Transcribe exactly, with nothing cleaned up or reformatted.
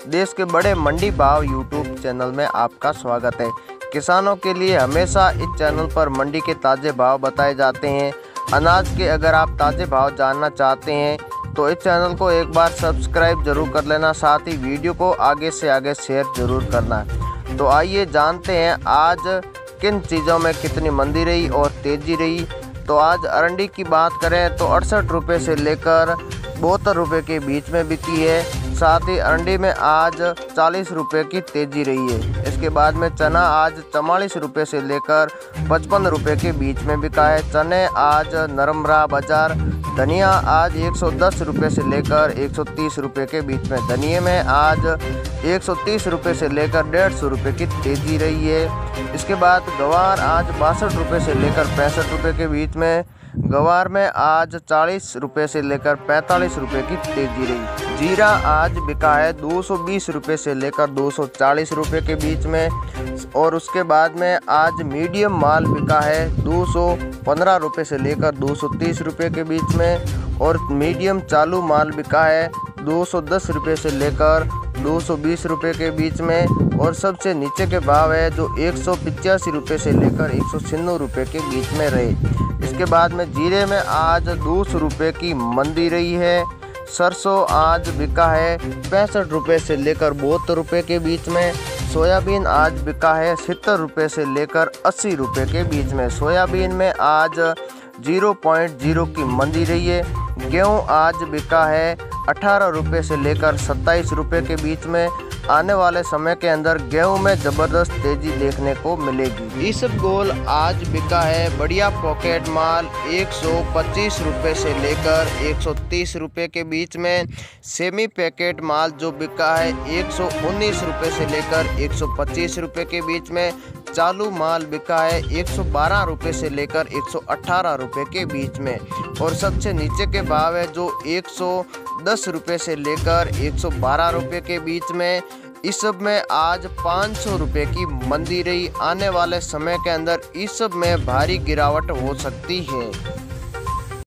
देश के बड़े मंडी भाव यूट्यूब चैनल में आपका स्वागत है। किसानों के लिए हमेशा इस चैनल पर मंडी के ताज़े भाव बताए जाते हैं। अनाज के अगर आप ताज़े भाव जानना चाहते हैं तो इस चैनल को एक बार सब्सक्राइब जरूर कर लेना, साथ ही वीडियो को आगे से आगे शेयर जरूर करना। तो आइए जानते हैं आज किन चीज़ों में कितनी मंदी रही और तेज़ी रही। तो आज अरंडी की बात करें तो अड़सठ रुपये से लेकर बहत्तर रुपये के बीच में बिकी है। साथ ही अरंडी में आज चालीस रुपये की तेज़ी रही है। इसके बाद में चना आज चवालीस रुपये से लेकर पचपन रुपये के बीच में बिका है। चने आज नरम रहा बाजार। धनिया आज एक सौ दस रुपये से लेकर एक सौ तीस रुपये के बीच में। धनिये में आज एक सौ तीस रुपये से लेकर डेढ़ सौ रुपये की तेज़ी रही है। इसके बाद गवार आज बासठ रुपये से लेकर पैंसठ रुपये के बीच में। गवार में आज चालीस रुपये से लेकर पैंतालीस रुपये की तेज़ी रही। जीरा आज बिका है दो सौ बीस रुपये से लेकर दो सौ चालीस रुपये के बीच में। और उसके बाद में आज मीडियम माल बिका है दो सौ पंद्रह रुपये से लेकर दो सौ तीस रुपये के बीच में। और मीडियम चालू माल बिका है दो सौ दस रुपये से लेकर दो सौ बीस रुपये के बीच में। और सबसे नीचे के भाव है जो एक सौ पचासी रुपये से लेकर एक सौ छियानवे रुपये के बीच में रहे। इसके बाद में जीरे में आज दो सौ रुपये की मंदी रही है। सरसों आज बिका है पैंसठ रुपये से लेकर बहत्तर रुपये के बीच में। सोयाबीन आज बिका है सत्तर रुपये से लेकर अस्सी रुपये के बीच में। सोयाबीन में आज जीरो पॉइंट जीरो की मंदी रही है। गेहूँ आज बिका है अठारह रुपये से लेकर सत्ताईस रुपये के बीच में। आने वाले समय के अंदर गेहूं में ज़बरदस्त तेज़ी देखने को मिलेगी। इसबगोल आज बिका है बढ़िया पॉकेट माल एक सौ पच्चीस रुपये से लेकर एक सौ तीस रुपये के बीच में। सेमी पैकेट माल जो बिका है एक सौ उन्नीस रुपये से लेकर एक सौ पच्चीस रुपये के बीच में। चालू माल बिका है एक सौ बारह रुपये से लेकर एक सौ अठारह रुपये के बीच में। और सबसे नीचे के भाव है जो एक सौ दस रुपये से लेकर एक सौ बारह रुपये के बीच में। इस सब में आज पाँच सौ रुपये की मंदी रही। आने वाले समय के अंदर इस सब में भारी गिरावट हो सकती है।